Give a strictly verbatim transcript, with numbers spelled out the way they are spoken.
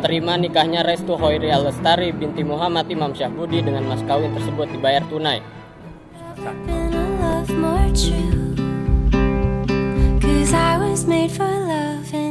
menerima nikahnya Restu Hoiri Alestari binti Muhammad Imam Syahbudi dengan mas kawin tersebut dibayar tunai. Cause I was made for love.